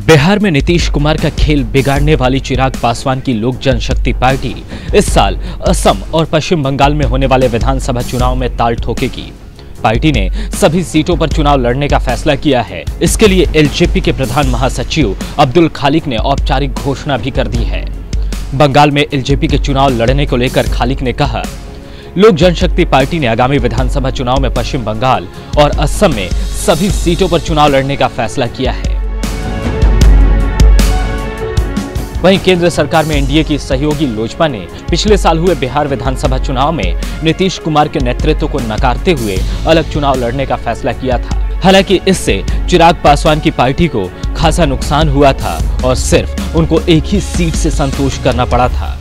बिहार में नीतीश कुमार का खेल बिगाड़ने वाली चिराग पासवान की लोक जनशक्ति पार्टी इस साल असम और पश्चिम बंगाल में होने वाले विधानसभा चुनाव में ताल ठोकेगी। पार्टी ने सभी सीटों पर चुनाव लड़ने का फैसला किया है। इसके लिए एलजेपी के प्रधान महासचिव अब्दुल खालिक ने औपचारिक घोषणा भी कर दी है। बंगाल में एलजेपी के चुनाव लड़ने को लेकर खालिक ने कहा, लोक जनशक्ति पार्टी ने आगामी विधानसभा चुनाव में पश्चिम बंगाल और असम में सभी सीटों पर चुनाव लड़ने का फैसला किया है। वहीं केंद्र सरकार में एनडीए की सहयोगी लोजपा ने पिछले साल हुए बिहार विधानसभा चुनाव में नीतीश कुमार के नेतृत्व को नकारते हुए अलग चुनाव लड़ने का फैसला किया था। हालांकि इससे चिराग पासवान की पार्टी को खासा नुकसान हुआ था और सिर्फ उनको एक ही सीट से संतोष करना पड़ा था।